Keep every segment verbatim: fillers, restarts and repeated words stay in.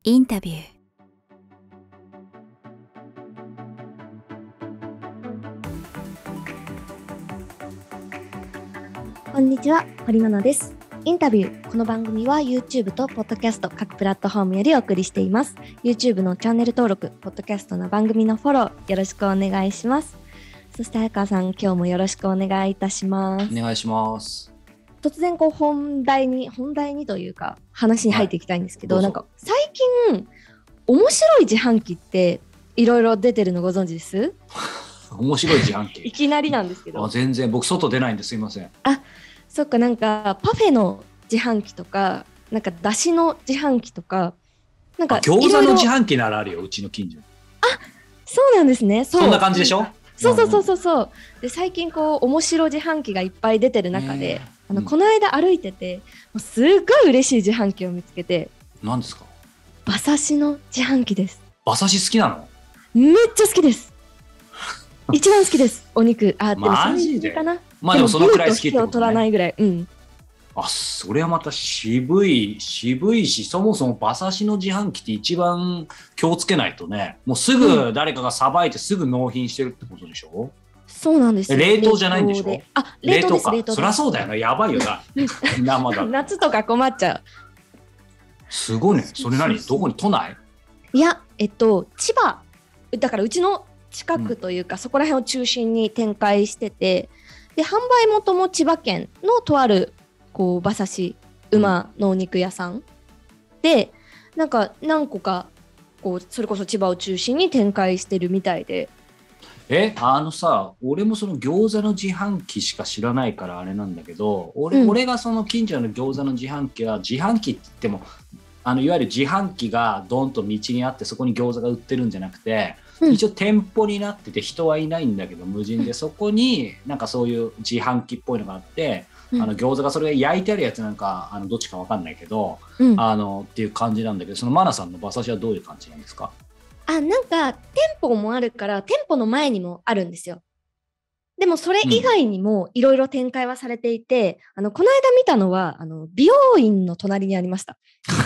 インタビュー。 こんにちは、堀真奈です。インタビュー。この番組は YouTube と Podcast 各プラットフォームよりお送りしています。YouTube のチャンネル登録、Podcast の番組のフォローよろしくお願いします。そして早川さん、今日もよろしくお願いいたします。 お願いします。 突然こう本題に本題にというか話に入っていきたいんですけど、はい、なんか最近面白い自販機っていろいろ出てるのご存知です？ 面白い自販機いきなりなんですけど。 あ、全然僕外出ないんですいません。 あ、そっか。なんかパフェの自販機とか、なんかだしの自販機とか、なんか餃子の自販機ならあるよ、うちの近所。 あ、そうなんですね。 そう、そんな感じでしょ。 そうそうそうそうそう。で最近こう面白自販機がいっぱい出てる中で、あのこの間歩いてて、もうすっごい嬉しい自販機を見つけて。 何ですか？ 馬刺しの自販機です。 馬刺し好きなの？ めっちゃ好きです。一番好きです。お肉。あ、でもマジでかな。 まあでもそのくらい好きってことね。 を取らないぐらい。うん。 あ、それはまた渋い渋いし、そもそも馬刺しの自販機って一番気をつけないとね。もうすぐ誰かがさばいてすぐ納品してるってことでしょ？うん、 そうなんですよ。 冷凍じゃないんでしょ？ あ、冷凍です。 か。 冷凍です。 そりゃそうだよな。やばいよな。生だ。 夏とか困っちゃう。 すごいね。それ何？どこに？都内？ いや、えっと千葉だからうちの近くというか、うん、そこら辺を中心に展開してて、で販売元も千葉県のとあるこう馬刺し馬のお肉屋さん、うん、でなんか何個かこうそれこそ千葉を中心に展開してるみたいで。 え、あのさ、俺もその餃子の自販機しか知らないからあれなんだけど、俺、うん、俺がその近所の餃子の自販機は自販機って言ってもあのいわゆる自販機がドンと道にあってそこに餃子が売ってるんじゃなくて、うん、一応店舗になってて人はいないんだけど無人で、そこになんかそういう自販機っぽいのがあって、うん、あの餃子がそれが焼いてあるやつなんかあのどっちか分かんないけど、うん、あのっていう感じなんだけど、そのマナさんの馬刺しはどういう感じなんですか？ あ、なんか店舗もあるから店舗の前にもあるんですよ。でもそれ以外にもいろいろ展開はされていて、うん、あのこの間見たのはあの美容院の隣にありました。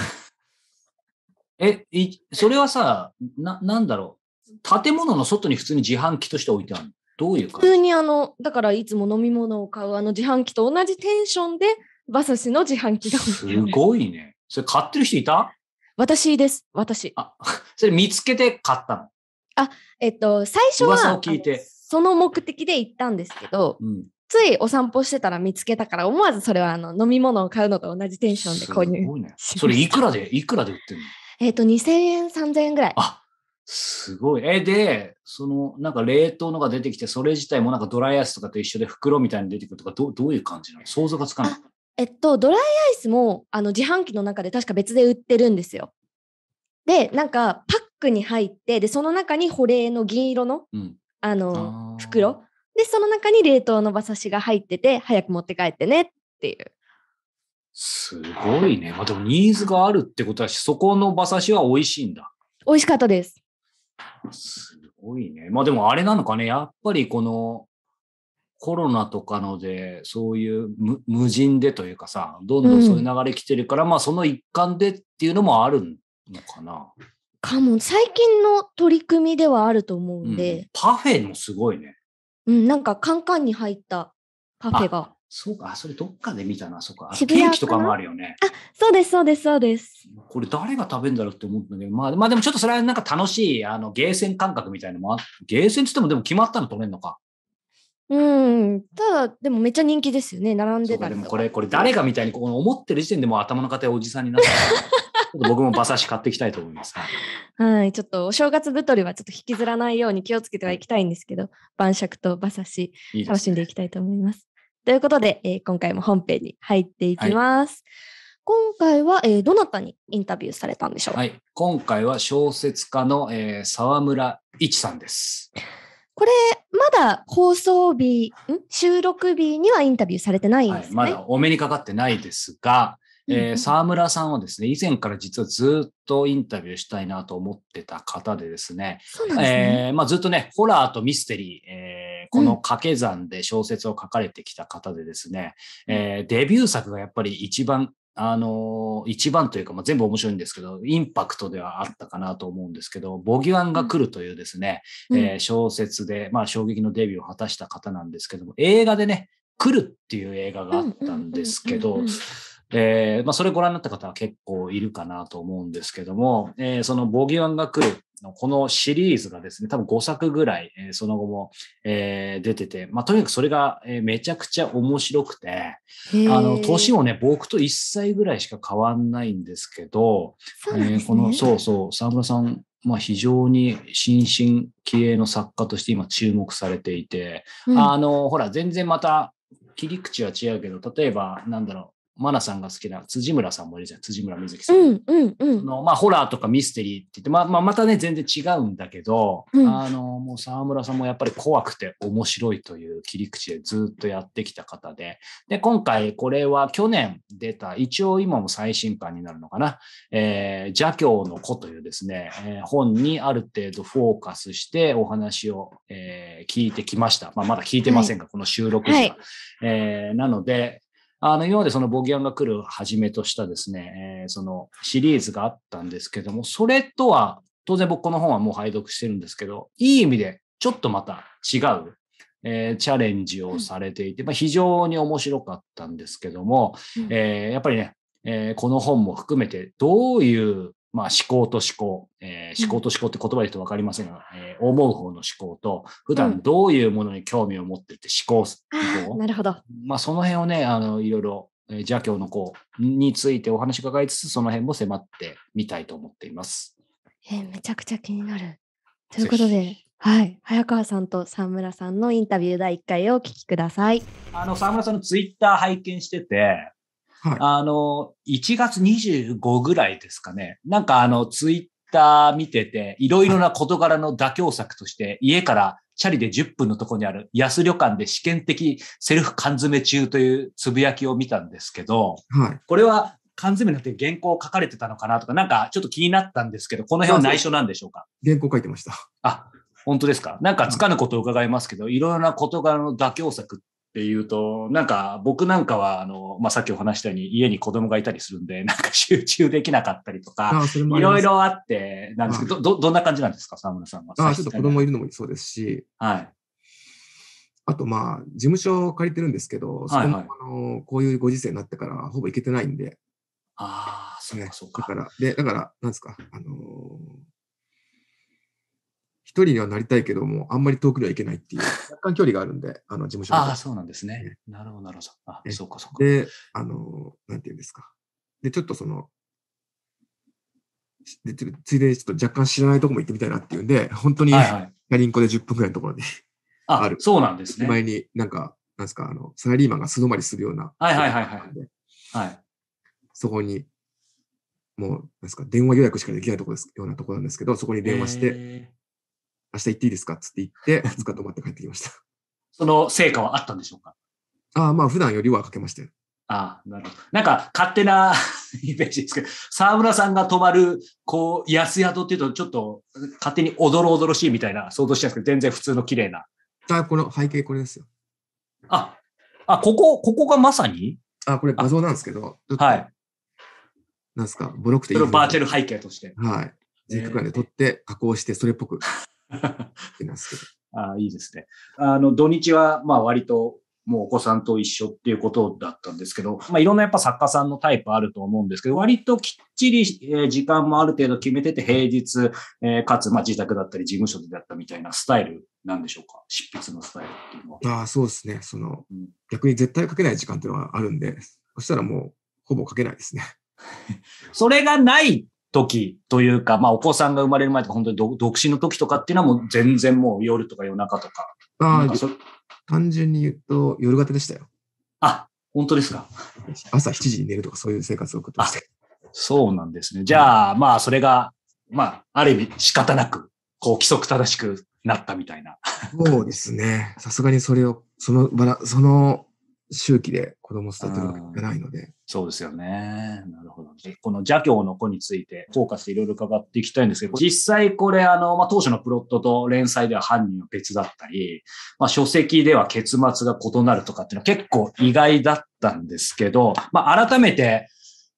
え、いそれはさ、な、なんだろう、建物の外に普通に自販機として置いてあるの？どういう感じ？ 普通にあのだからいつも飲み物を買うあの自販機と同じテンションで馬刺しの自販機が置いてある。 すごいね。それ買ってる人いた？ 私です。私。 あ、それ見つけて買ったの？ あ、えっと最初は噂を聞いてその目的で行ったんですけど、うん、ついお散歩してたら見つけたから思わずそれはあの飲み物を買うのと同じテンションで購入。 すごいね。それいくらでいくらで売ってるの？ えっとにせんえんさんぜんえんぐらい。 あ、すごい。えでそのなんか冷凍のが出てきて、それ自体もなんかドライアイスとかと一緒で袋みたいに出てくるとか、ど, どういう感じなの？想像がつかない。 えっとドライアイスもあの自販機の中で確か別で売ってるんですよ。でなんかパックに入って、でその中に保冷の銀色の、うん、あのあ袋で、その中に冷凍の馬刺しが入ってて、早く持って帰ってねっていう。 すごいね。まあ、でもニーズがあるってことは、そこの馬刺しは美味しいんだ。 美味しかったです。 すごいね。まあでもあれなのかね、やっぱりこのコロナとかのでそういう無、無人でというかさ、どんどんそういう流れ来てるから、うん、まあその一環でっていうのもあるのかな。 かも。最近の取り組みではあると思うんで、 うん、パフェもすごいね。 うん、なんかカンカンに入ったパフェが。 そうか、それどっかで見たな。そうか、ケーキとかもあるよね。 あ、そうですそうですそうです。 これ誰が食べるんだろうって思ったんだけど、まあ、まあでもちょっとそれはなんか楽しいあのゲーセン感覚みたいなのもあ、ゲーセンって言ってもでも決まったの取れんのか。 うん、ただでもめっちゃ人気ですよね、並んでたりとか。 でもこれこれ誰がみたいにここの思ってる時点でもう頭の固いおじさんになってちょっと僕も馬刺し買っていきたいと思います。 はい、ちょっとお正月太りはちょっと引きずらないように気をつけてはいきたいんですけど、晩酌と馬刺し楽しんでいきたいと思います。いいですね。ということで、えー、今回も本編に入っていきます。はい、今回は、えー、どなたにインタビューされたんでしょう？ はい、今回は小説家の、えー、沢村一さんです。 これまだ放送日、ん収録日にはインタビューされてないんですね。 はい、まだお目にかかってないですが、えー、沢村さんはですね、以前から実はずっとインタビューしたいなと思ってた方でですね、 そうなんですね。 えーまあ、ずっとね、ホラーとミステリー、えー、この掛け算で小説を書かれてきた方でですね、うん、えー、デビュー作がやっぱり一番あの、一番というか、まあ、全部面白いんですけど、インパクトではあったかなと思うんですけど、ボギワンが来るというですね、 うんえー小説で、まあ、衝撃のデビューを果たした方なんですけども、映画でね、来るっていう映画があったんですけどうんうんうんうんうん、 えーまあ、それご覧になった方は結構いるかなと思うんですけども、えーそのボギワンが来るのこのシリーズがですね、多分ごさくぐらい、えーその後も、えー出てて、まあ、とにかくそれが、えーめちゃくちゃ面白くて、あの、 へえ。 年もね、僕といっさいぐらいしか変わんないんですけど、 そうなんえーこの、 ですね。 そうそう、沢村さん、まあ、非常に新進気鋭の作家として今注目されていて、 うん。 あの、ほら、全然また切り口は違うけど、例えば、なんだろう、マナさんが好きな辻村さんもいるじゃん、辻村瑞希さん。 うんうんうんそのまあ、ホラーとかミステリーって言って、まあ、まあ、またね、全然違うんだけど、 うん。 あの、もう沢村さんもやっぱり怖くて面白いという切り口でずっとやってきた方で、で、今回これは去年出た、一応今も最新刊になるのかな、えー、邪教の子というですね、えー本にある程度フォーカスしてお話を、えー聞いてきました。まあ、まだ聞いてませんが、この収録時は。 はい。 えーなので、あの、今までそのボギアンが来るはじめとしたですね、えーそのシリーズがあったんですけども、それとは、当然僕この本はもう拝読してるんですけど、いい意味でちょっとまた違う、えーチャレンジをされていて、まあ、非常に面白かったんですけども、 うんえーやっぱりね、えーこの本も含めてどういうまあ、思考と思考、えー思考と思考って言葉で言うと分かりませんが、えー思う方の思考と、普段どういうものに興味を持っていて思考ああ、 の方、 なるほど。 まあ、その辺をね、あの、いろいろ、えー邪教の子についてお話伺いつつ、その辺も迫ってみたいと思っています。 えーめちゃくちゃ気になる。というぜことで、 ひ。 はい。早川さんと沢村さんのインタビューだいいっかいをお聞きください。 あの、沢村さんのツイッター拝見してて、 はい。 あの、いちがつにじゅうごぐらいですかね。なんかあの、ツイッター見てて、いろいろな事柄の妥協策として、家からチャリでじゅっぷんのところにある安旅館で試験的セルフ缶詰中というつぶやきを見たんですけど、 はい。 これは缶詰になって原稿書かれてたのかなとか、なんかちょっと気になったんですけど、この辺は内緒なんでしょうか？ 原稿書いてました。 あ、本当ですか？なんかつかぬことを伺いますけど、いろいろな事柄の妥協策っていうと、なんか僕なんかは、あの、まあ、さっきお話したように家に子供がいたりするんで、なんか集中できなかったりとか、 あそれもあいります。 ろいろあってなんですけど、ど、どんな感じなんですか、沢村さんは。 あちょっと子供いるのもそうですし、 はい。 あとまあ、事務所を借りてるんですけど、そこも、 はいはい。 あの、こういうご時世になってからほぼ行けてないんで、 ああ、そうねかそうか。 だから、で、だから、なんですか、あのー一人にはなりたいけども、あんまり遠くには行けないっていう、若干距離があるんで、あの、事務所ああ、 と。 そうなんですねね。 なるほど、なるほど。あ、 ねそうかそうか。 で、あのーなんていうんですか。で、ちょっとその、でつついでにちょっと若干知らないとこも行ってみたいなっていうんで、本当に、 はいはい。 チャリンコでじゅっぷんぐらいのところにああ、 る。 そうなんですね。 前になんか、なんですか、あの、サラリーマンが素泊まりするような、 はいはいはいはいところがあるんではい。 そこに、もう、なんですか、電話予約しかできないところです、ようなところなんですけど、そこに電話して、 えー明日行っていいですかっつって言って、ふつか泊まって帰ってきました。 その成果はあったんでしょうか？ ああ、まあ、普段よりはかけましたよ。 ああ、なるほど。なんか勝手なイメージですけど、沢村さんが泊まる、こう、安宿っていうと、ちょっと勝手におどろおどろしいみたいな想像しちゃうんですけど、全然普通の綺麗な。 あこの背景これですよ。 あ、あ、ここ、ここがまさにあこれ画像なんですけど、ちょっと、 はい。 なんですか、ボロくていいそれをバーチャル。 ル背景として。 はい。ジークで撮って加工して、それっぽくってなんですけど。 ああ、いいですね。あの、土日は、まあ割と、もうお子さんと一緒っていうことだったんですけど、まあいろんなやっぱ作家さんのタイプあると思うんですけど、割ときっちり、えー時間もある程度決めてて平日、えーかつまあ自宅だったり事務所でだったみたいなスタイルなんでしょうか？執筆のスタイルっていうのは。 ああ、そうですね。その、 うん逆に絶対書けない時間っていうのはあるんで、そしたらもう、ほぼ書けないですね。 それがない時というか、まあお子さんが生まれる前とか本当に独独身の時とかっていうのはもう全然もう夜とか夜中とか。 ああなんか、そ単純に言うと、夜型でしたよ。 あ、本当ですか？ 朝しちじに寝るとかそういう生活を送ってました。 そうなんですね。じゃあ、まあそれが、まあある意味仕方なく、こう規則正しくなったみたいな。 そうですね。さすがにそれを、そのバラ、その周期で子供を育てるわけじゃないので。 そうですよね。なるほど。この邪教の子についてフォーカスでいろいろ伺っていきたいんですけど、実際これあの、まあ、当初のプロットと連載では犯人は別だったり、まあ、書籍では結末が異なるとかっていうのは結構意外だったんですけど、まあ、改めて、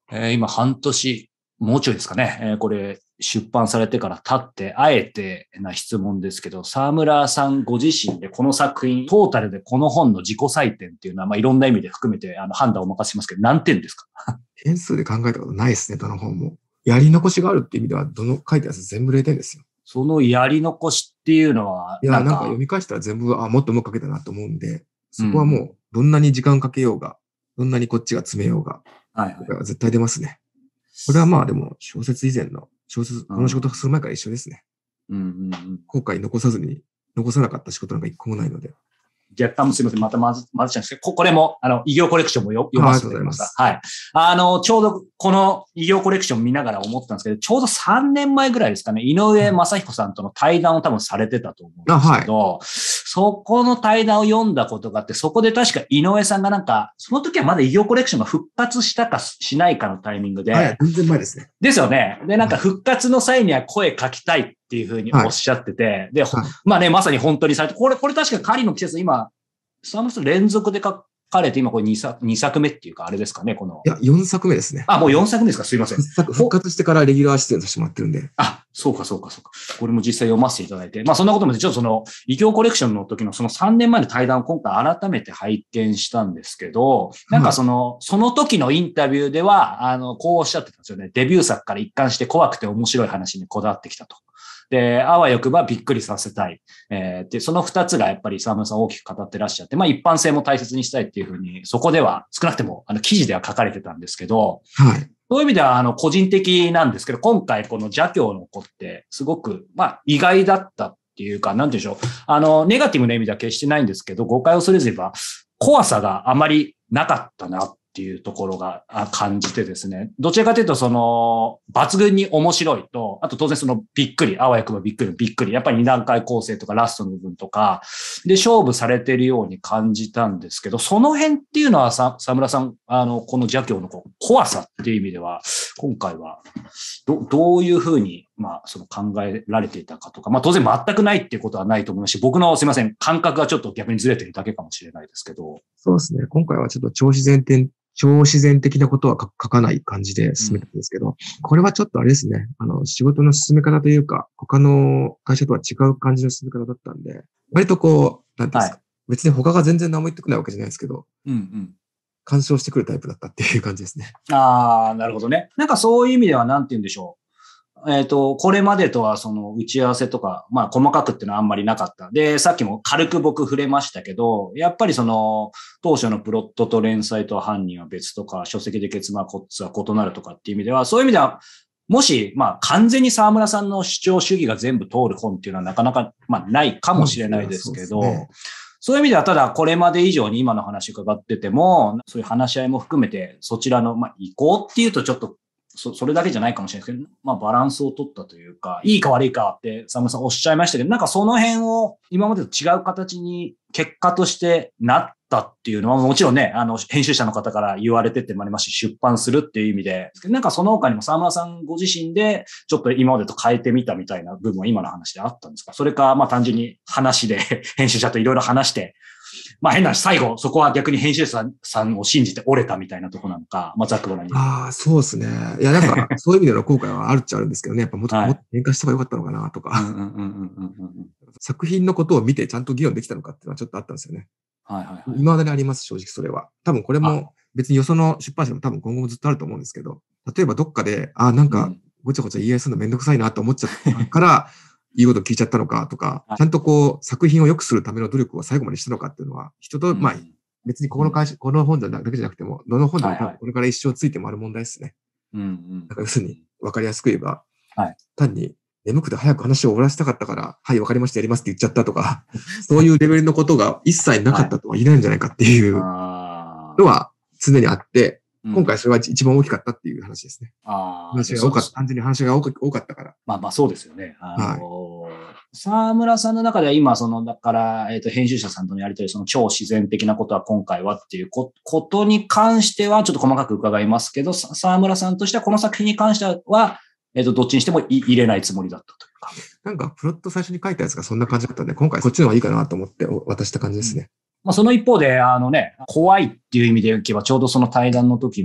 えー、今半年、もうちょいですかね。えー、これ出版されてから経って、あえてな質問ですけど、沢村さんご自身でこの作品、トータルでこの本の自己採点っていうのは、まあ、いろんな意味で含めてあの判断をお任せしますけど、何点ですか？ 点数で考えたことないですね、どの本も。やり残しがあるっていう意味では、どの書いたやつ全部れいてんですよ。 そのやり残しっていうのは、 いや、なんか読み返したら全部、あ、もっともっと書けたなと思うんで、そこはもう、どんなに時間かけようが、どんなにこっちが詰めようが、 はいはい、 絶対出ますね。これはまあでも、小説以前の、小説、この仕事する前から一緒ですね。 うんうんうん、 後悔残さずに、残さなかった仕事なんか一個もないので。 若干すみません。またまず、まずちゃうんですけど、これも、あの、異業コレクションも読ませていただきました。はい。あの、ちょうどこの異業コレクション見ながら思ったんですけど、ちょうどさんねんまえぐらいですかね、井上正彦さんとの対談を多分されてたと思うんですけど、はい、そこの対談を読んだことがあって、そこで確か井上さんがなんか、その時はまだ異業コレクションが復活したかしないかのタイミングで。 はい、全然前ですね。 ですよね。で、なんか復活の際には声書きたいっていうふうにおっしゃってて、はい、で、はい、まあね、まさに本当にされて、これ、これ確か狩りの季節今、沢村さん連続で書かれて、今これ 2, 作2作目っていうか、あれですかね、この。 いや、よんさくめですね。 あ、もうよんさくめですか、すいません。 復活してからレギュラー出演させてもらってるんで。 あ、そうか、そうか、そうか。これも実際読ませていただいて。まあ、そんなこともで、ちょっとその、異業コレクションの時のそのさんねんまえの対談を今回改めて拝見したんですけど、なんかその、はい、その時のインタビューでは、あの、こうおっしゃってたんですよね。デビュー作から一貫して怖くて面白い話にこだわってきたと。で、あわよくばびっくりさせたい。えー、で、その二つがやっぱり沢村さん大きく語ってらっしゃって、まあ一般性も大切にしたいっていうふうに、そこでは少なくてもあの記事では書かれてたんですけど、 はい。 そういう意味ではあの個人的なんですけど、今回この邪教の子ってすごく、まあ意外だったっていうか、なんていうんでしょう。あの、ネガティブな意味では決してないんですけど、誤解を恐れずれば、怖さがあまりなかったなっていうところが感じてですね。どちらかというと、その、抜群に面白いと、あと当然そのびっくり、あわよくばびっくり、びっくり。やっぱり二段階構成とかラストの部分とか、で勝負されているように感じたんですけど、その辺っていうのはさ、沢村さん、あの、この邪教の怖さっていう意味では、今回は、ど、どういうふうに、まあ、その考えられていたかとか、まあ当然全くないっていうことはないと思いますし、僕のすいません、感覚がちょっと逆にずれてるだけかもしれないですけど。 そうですね。今回はちょっと超自然的、超自然的なことは書かない感じで進めたんですけど、うん、これはちょっとあれですね。あの、仕事の進め方というか、他の会社とは違う感じの進め方だったんで、割とこう、なんていうんですか、はい、別に他が全然何も言ってくないわけじゃないですけど、 うんうん、 干渉してくるタイプだったっていう感じですね。 ああ、なるほどね。なんかそういう意味ではなんて言うんでしょう。えっと、これまでとはその打ち合わせとか、まあ細かくっていうのはあんまりなかった。で、さっきも軽く僕触れましたけど、やっぱりその当初のプロットと連載と犯人は別とか、書籍で結末は異なるとかっていう意味では、そういう意味では、もし、まあ完全に沢村さんの主張主義が全部通る本っていうのはなかなか、まあないかもしれないですけど、そうですね。そういう意味では、ただこれまで以上に今の話伺ってても、そういう話し合いも含めて、そちらの、まあ意向っていうとちょっと、そ, それだけじゃないかもしれないですけど、まあバランスを取ったというか、いいか悪いかって沢村さんおっしゃいましたけど、なんかその辺を今までと違う形に結果としてなったっていうのはもちろんね、あの編集者の方から言われてってもありますし、出版するっていう意味で、なんかその他にも沢村さんご自身でちょっと今までと変えてみたみたいな部分は今の話であったんですか？それかまあ単純に話で編集者といろいろ話して、まあ変な話、最後、そこは逆に編集者さんを信じて折れたみたいなところなのか、まあざっくばらんに。 ああ、そうですね。いや、なんか、そういう意味での後悔はあるっちゃあるんですけどね。やっぱもっと、はい、もっと変化した方が良かったのかなとか。作品のことを見てちゃんと議論できたのかっていうのはちょっとあったんですよね。 はいはいはい。 未だにあります、正直それは。多分これも別によその出版社も多分今後もずっとあると思うんですけど、例えばどっかで、ああ、なんか、ごちゃごちゃ言い合いするのめんどくさいなと思っちゃったから、いいこと聞いちゃったのかとか、ちゃんとこう、作品を良くするための努力を最後までしたのかっていうのは、人と、まあ、別にこの会社、この本だけじゃなくても、どの本でもこれから一生ついてもある問題ですね。 うんうん。 だから要するに、わかりやすく言えば、 はい、 単に眠くて早く話を終わらせたかったから、はい、わかりました、やりますって言っちゃったとか、そういうレベルのことが一切なかったとは言えないんじゃないかっていうのは常にあって、今回それは一番大きかったっていう話ですね。 ああ。 話が多かった。単純に話が多かったから。 まあまあそうですよね。あの、はい、沢村さんの中では今、その、だから、えっと、編集者さんとのやりとり、その超自然的なことは今回はっていうことに関しては、ちょっと細かく伺いますけど、沢村さんとしてはこの作品に関しては、えっと、どっちにしても入れないつもりだったというか。 なんか、プロット最初に書いたやつがそんな感じだったんで、今回こっちの方がいいかなと思って渡した感じですね。 うん、まあ、その一方で、あのね、怖いっていう意味でいけば、ちょうどその対談の時も、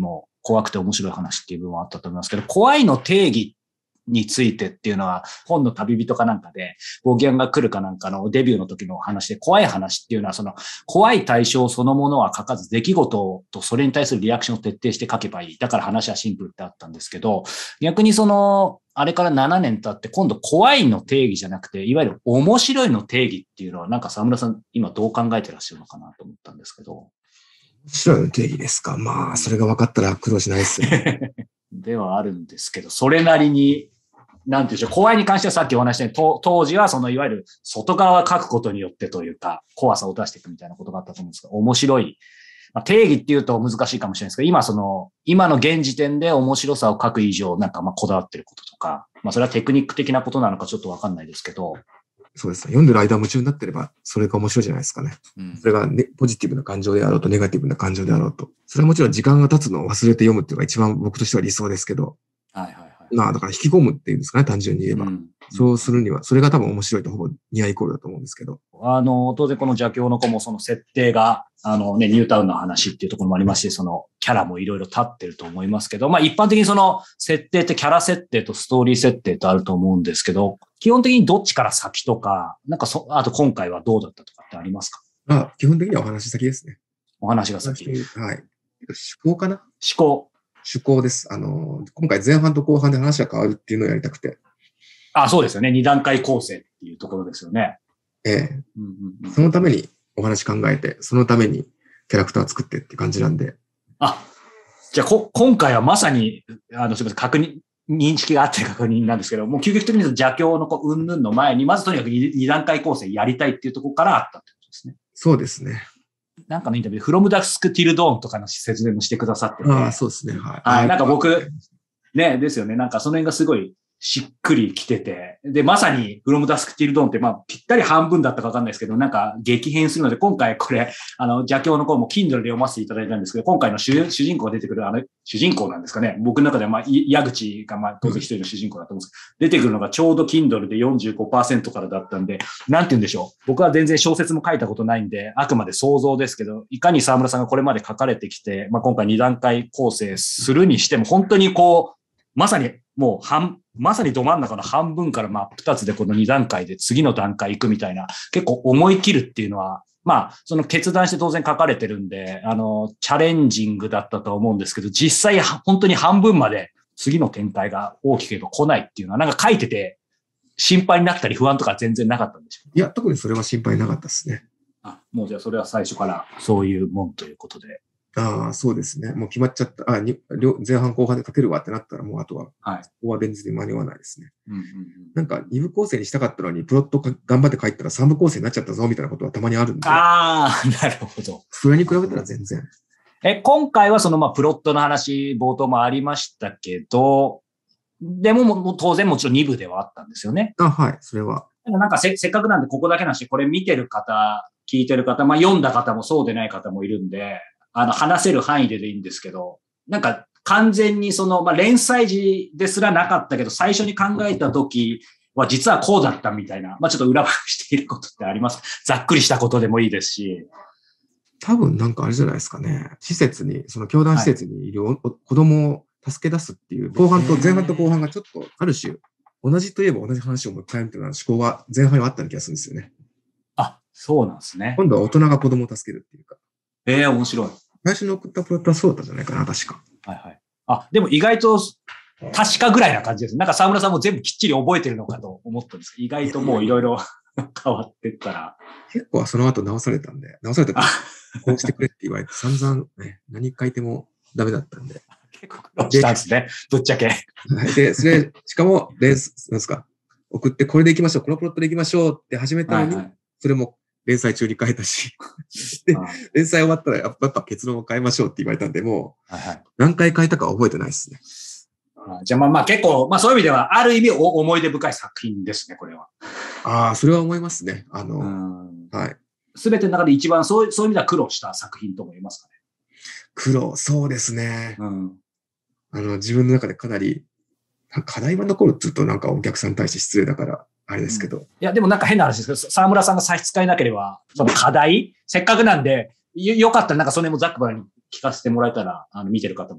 怖くて面白い話っていう部分はあったと思いますけど、怖いの定義についてっていうのは、本の旅人かなんかで、ボギャンが来るかなんかのデビューの時の話で、怖い話っていうのは、その、怖い対象そのものは書かず、出来事とそれに対するリアクションを徹底して書けばいい。だから話はシンプルってあったんですけど、逆にその、あれからななねん経って、今度怖いの定義じゃなくて、いわゆる面白いの定義っていうのは、なんか沢村さん、今どう考えてらっしゃるのかなと思ったんですけど。 面白いの定義ですか。まあ、それが分かったら苦労しないですよね。 ではあるんですけど、それなりに、なんていうんでしょう、怖いに関してはさっきお話したように、当時はそのいわゆる外側を書くことによってというか、怖さを出していくみたいなことがあったと思うんですが、面白い。まあ、定義っていうと難しいかもしれないですけど、今その、今の現時点で面白さを書く以上、なんかまあこだわってることとか、まあそれはテクニック的なことなのかちょっとわかんないですけど。 そうですね。読んでる間夢中になってれば、それが面白いじゃないですかね。うん、それが、ね、ポジティブな感情であろうと、ネガティブな感情であろうと。それはもちろん時間が経つのを忘れて読むっていうのが一番僕としては理想ですけど。 はいはいはい。 まあ、だから引き込むっていうんですかね、単純に言えば。うん、そうするには、それが多分面白いとほぼニアイコールだと思うんですけど。 あの、当然この邪教の子もその設定が、あのね、ニュータウンの話っていうところもありますし、そのキャラもいろいろ立ってると思いますけど、まあ一般的にその設定ってキャラ設定とストーリー設定とあると思うんですけど、基本的にどっちから先とか、なんかそ、あと今回はどうだったとかってありますか？ あ、基本的にはお話先ですね。 お話が先。はい。 思考かな？思考。 思考です。あの、今回前半と後半で話が変わるっていうのをやりたくて。 あ、そうですよね。二段階構成っていうところですよね。 ええ。うんうんうん、そのためにお話考えて、そのためにキャラクターを作ってって感じなんで。 あ、じゃあこ、今回はまさに、あの、すみません、確認、認識があって確認なんですけど、もう究極的に邪教の云々の前に、まずとにかく二段階構成やりたいっていうところからあったってことですね。 そうですね。 なんかのインタビューで、From Dusk Till Dawn とかの説明もしてくださってて。 ああ、そうですね。はい。 はい。なんか僕、ね、ですよね。なんかその辺がすごいしっくりきてて。で、まさに From Dusk Till Dawn って、まあ、ぴったり半分だったかわかんないですけど、なんか激変するので、今回これ、あの、邪教の子も Kindle で読ませていただいたんですけど、今回の主主人公が出てくる、あの、主人公なんですかね。僕の中では、まあ、矢口が、まあ、当然一人の主人公だと思うんですけど、出てくるのがちょうど Kindle で よんじゅうごパーセント からだったんで、なんて言うんでしょう。僕は全然小説も書いたことないんで、あくまで想像ですけど、いかに沢村さんがこれまで書かれてきて、まあ、今回二段階構成するにしても、本当にこう、まさにもう半、まさにど真ん中の半分から真っ二つでこの二段階で次の段階行くみたいな、結構思い切るっていうのは、まあ、その決断して当然書かれてるんで、あの、チャレンジングだったと思うんですけど、実際本当に半分まで次の展開が大きければ来ないっていうのは、なんか書いてて心配になったり不安とか全然なかったんでしょう？ いや、特にそれは心配なかったですね。 あ、もうじゃあそれは最初からそういうもんということで。 ああ、そうですね。もう決まっちゃった。あに前半後半で書けるわってなったら、もうあとは、はい。ここは現実に間に合わないですね。うんうんうん、なんか二部構成にしたかったのに、プロット頑張って書いたら三部構成になっちゃったぞみたいなことはたまにあるんで。 ああ、なるほど。 それに比べたら全然。 え、今回はそのまあプロットの話、冒頭もありましたけど、でももう当然もちろん二部ではあったんですよね。 あ、はい、それは。 なんか せ, せっかくなんでここだけなし、これ見てる方、聞いてる方、まあ読んだ方もそうでない方もいるんで、あの、話せる範囲ででいいんですけど、なんか完全にその、まあ、連載時ですらなかったけど、最初に考えた時は実はこうだったみたいな、まあ、ちょっと裏話していることってありますか？ざっくりしたことでもいいですし。 多分なんかあれじゃないですかね。施設に、その教団施設にいる、はい、子供を助け出すっていう、後半と前半と後半がちょっとある種、同じといえば同じ話をもう一回やるというような思考は前半にはあったような気がするんですよね。 あ、そうなんですね。 今度は大人が子供を助けるっていうか。 ええー、面白い。 最初に送ったプロットはそうだったんじゃないかな、確か。 はいはい。あ、でも意外と確かぐらいな感じです。なんか沢村さんも全部きっちり覚えてるのかと思ったんですけど、意外ともういろいろ変わってったら。 結構その後直されたんで、直されたからこうしてくれって言われて散々ね、何書いてもダメだったんで。 結構苦労したんですね、ぶっちゃけ。 で、それ、しかも、レース、なんですか、送ってこれで行きましょう、このプロットで行きましょうって始めたのに、はいはい、それも連載中に変えたし、で、連載終わったらやっぱ結論を変えましょうって言われたんで、もう、はいはい、何回変えたかは覚えてないですね。 あ、じゃあまあまあ結構、まあそういう意味では、ある意味思い出深い作品ですね、これは。 ああ、それは思いますね。あの、はい。 すべての中で一番そういう、そういう意味では苦労した作品とも言いますかね。 苦労、そうですね。うん、あの、自分の中でかなり、課題は残るって言うとなんかお客さんに対して失礼だから、あれですけど、うん。いや、でもなんか変な話ですけど、沢村さんが差し支えなければ、その課題せっかくなんで、よ、よかったらなんかそれもざっくばらんに聞かせてもらえたら、あの、見てる方も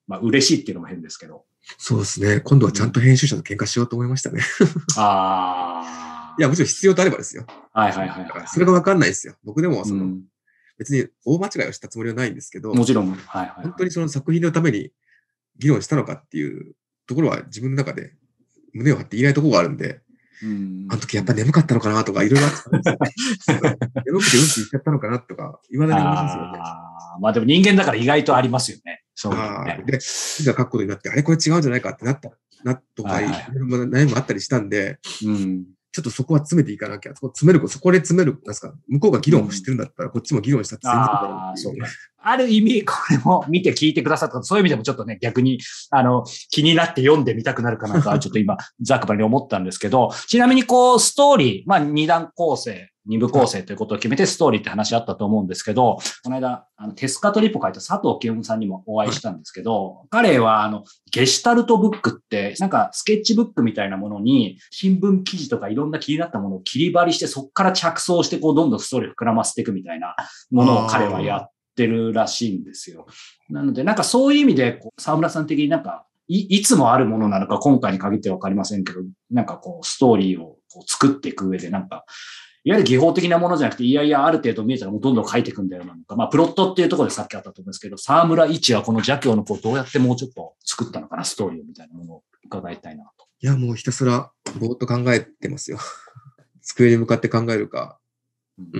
まあ嬉しいっていうのも変ですけど。 そうですね。今度はちゃんと編集者と喧嘩しようと思いましたね。 ああ。 いや、もちろん必要とあればですよ。 はいはいはい、はい。 それが分かんないですよ。僕でもその、 うん、 別に大間違いをしたつもりはないんですけど、 もちろん、はいはい、はい。 本当にその作品のために議論したのかっていうところは自分の中で胸を張って言えないところがあるんで、うん、あの時やっぱ眠かったのかなとかいろいろあったんですよ。眠くてうんって言っちゃったのかなとか言わないで思いますよね。 あまあでも人間だから意外とありますよね。そういうのね。 で、いざ書くことになって、あれこれ違うんじゃないかってなった、なとか、いろいろ悩みもあったりしたんで、うん、ちょっとそこは詰めていかなきゃ、そこ詰める、そこで詰める、なんですか、向こうが議論をしてるんだったら、こっちも議論したって全然いいあそうね。ある意味、これも見て聞いてくださった、そういう意味でもちょっとね、逆に、あの、気になって読んでみたくなるかなとは、ちょっと今、ざっくばらに思ったんですけど、ちなみにこう、ストーリー、まあ、二段構成、二部構成ということを決めてストーリーって話あったと思うんですけど、この間、あの、テスカトリポ書いた佐藤清さんにもお会いしたんですけど、彼は、あの、ゲシュタルトブックって、なんかスケッチブックみたいなものに、新聞記事とかいろんな気になったものを切り張りして、そこから着想して、こう、どんどんストーリーを膨らませていくみたいなものを彼はやってるらしいんですよ。なので、なんかそういう意味で、沢村さん的になんか、い、いつもあるものなのか、今回に限ってはわかりませんけど、なんかこう、ストーリーをこう作っていく上で、なんか、いわゆる技法的なものじゃなくて、いやいや、ある程度見えたらもうどんどん書いていくんだよなのか。まあ、プロットっていうところでさっきあったと思うんですけど、沢村一はこの邪教の子をどうやってもうちょっと作ったのかな、ストーリーみたいなものを伺いたいなと。 いや、もうひたすらぼーっと考えてますよ。机に向かって考えるか。うん。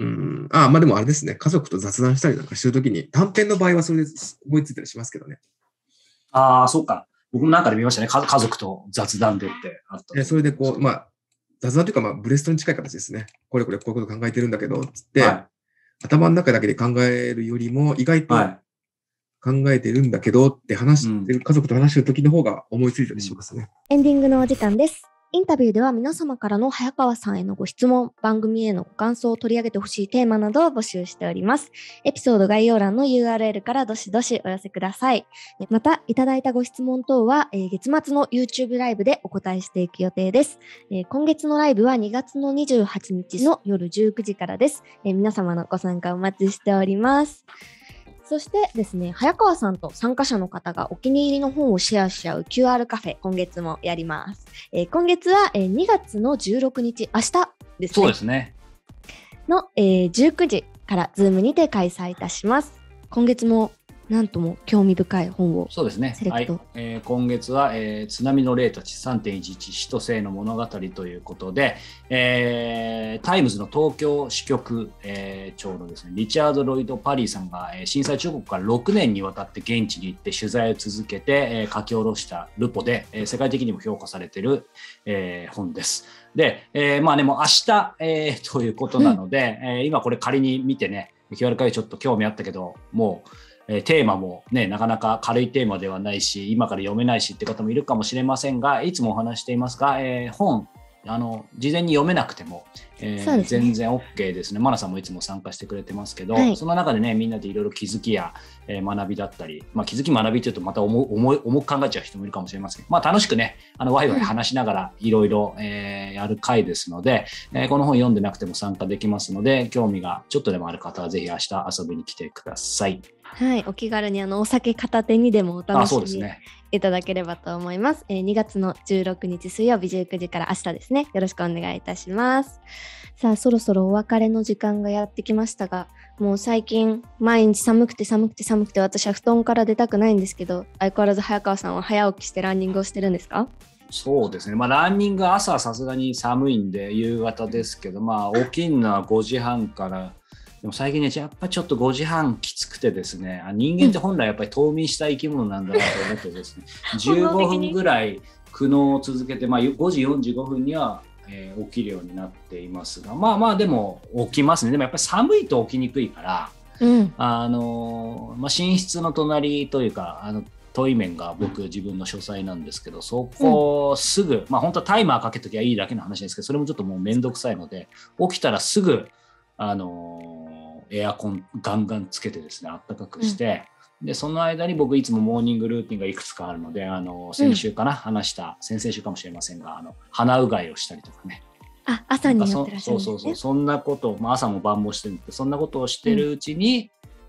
ああ、まあでもあれですね。家族と雑談したりなんかしてるときに、短編の場合はそれで思いついたりしますけどね。 ああ、そうか。僕もなんかで見ましたね。家族と雑談でってあった。 それでこう、まあ、雑談というか、まあ、ブレストに近い形ですね。これこれこういうこと考えてるんだけど、つって、はい、頭の中だけで考えるよりも、意外と考えてるんだけどって話してる、はい、家族と話してる時の方が思いついたりしますね。 エンディングのお時間です。インタビューでは皆様からの早川さんへのご質問、番組へのご感想を取り上げてほしいテーマなどを募集しております。エピソード概要欄の ユーアールエル からどしどしお寄せください。また、いただいたご質問等は、えー、月末の YouTube ライブでお答えしていく予定です。えー、今月のライブはにがつのにじゅうはちにちの夜じゅうくじからです。えー、皆様のご参加お待ちしております。そしてですね、早川さんと参加者の方がお気に入りの本をシェアし合う キューアール カフェ、今月もやります。えー、今月は、えー、にがつのじゅうろくにち、明日ですね。 そうですね。 の、えー、じゅうくじからズームにて開催いたします。今月もなんとも興味深い本をセレクト。 そうですね。はい、えー、今月は、えー、津波の霊たち さんてんいちいち 死と生の物語ということで、えー、タイムズの東京支局、えー、長のですね、リチャード・ロイド・パリーさんが、えー、震災直後からろくねんにわたって現地に行って取材を続けて、えー、書き下ろしたルポで、えー、世界的にも評価されている、えー、本です。で、えー、まあね、もう明日、えー、ということなので、うんえー、今これ仮に見てね、キューアール 会ちょっと興味あったけど、もう、えー、テーマもね、なかなか軽いテーマではないし、今から読めないしって方もいるかもしれませんが、いつもお話していますが、えー、本、あの、事前に読めなくても、えーね、全然 OK ですね。マナさんもいつも参加してくれてますけど、はい、その中でね、みんなでいろいろ気づきや、えー、学びだったり、まあ、気づき学びっていうとまた重重い重く考えちゃう人もいるかもしれませんけど、まあ、楽しくね、あのワイワイ話しながらいろいろやる回ですので、えー、この本読んでなくても参加できますので、興味がちょっとでもある方はぜひ明日遊びに来てください。 はい、お気軽にあのお酒片手にでもお楽しみいただければと思います。えー、にがつのじゅうろくにち水曜日じゅうくじから明日ですね。よろしくお願いいたします。さあ、そろそろお別れの時間がやってきましたが、もう最近毎日寒くて寒くて寒くて私は布団から出たくないんですけど、相変わらず早川さんは早起きしてランニングをしてるんですか？ そうですね、まあ、ランニング朝はさすがに寒いんで夕方ですけど、まあ、起きるのはごじはんからでも最近ね、やっぱりちょっとごじはんきつくてですね、人間って本来やっぱり冬眠した生き物なんだなと思ってですね、じゅうごふんぐらい苦悩を続けて、まあ、ごじよんじゅうごふんには、えー、起きるようになっていますが、まあまあでも起きますね。でもやっぱり寒いと起きにくいから、うん、あのまあ、寝室の隣というか、あのトイメンが僕自分の書斎なんですけど、そこすぐ、うん、まあ本当はタイマーかけときゃいいだけの話ですけど、それもちょっともうめんどくさいので、起きたらすぐあのエアコンガンガンつけてですね、あったかくして、うん、でその間に僕いつもモーニングルーティンがいくつかあるので、あの先週かな、うん、話した先々週かもしれませんが、あの鼻うがいをしたりとかね、 あ朝にやってらっしゃるんですね。 そうそうそう、そんなことを、まあ、朝も晩もしてるんで、そんなことをしてるうちに、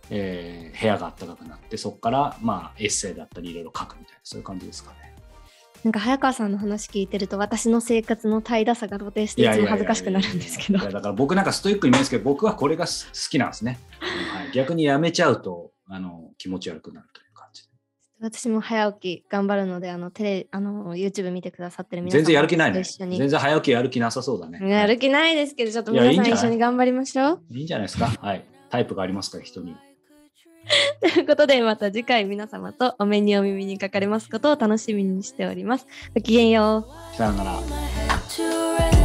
えー部屋が暖かくなって、そこからまあエッセイだったりいろいろ書くみたいな、そういう感じですかね。 なんか早川さんの話聞いてると私の生活の怠惰さが露呈していつも恥ずかしくなるんですけど。 いやだから僕なんかストイックに見えるんですけど、僕はこれが好きなんですね。はい、逆にやめちゃうとあの気持ち悪くなるという感じ。 私も早起き頑張るので、あのテレあの YouTube 見てくださってる皆さん全然やる気ないね。 一緒に全然早起きやる気なさそうだね。 やる気ないですけど、ちょっと皆さん一緒に頑張りましょう。 いいんじゃないですか。はい。タイプがありますから、人に。 ということで、また次回皆様とお目にお耳にかかれますことを楽しみにしております。ごきげんよう。 さよなら。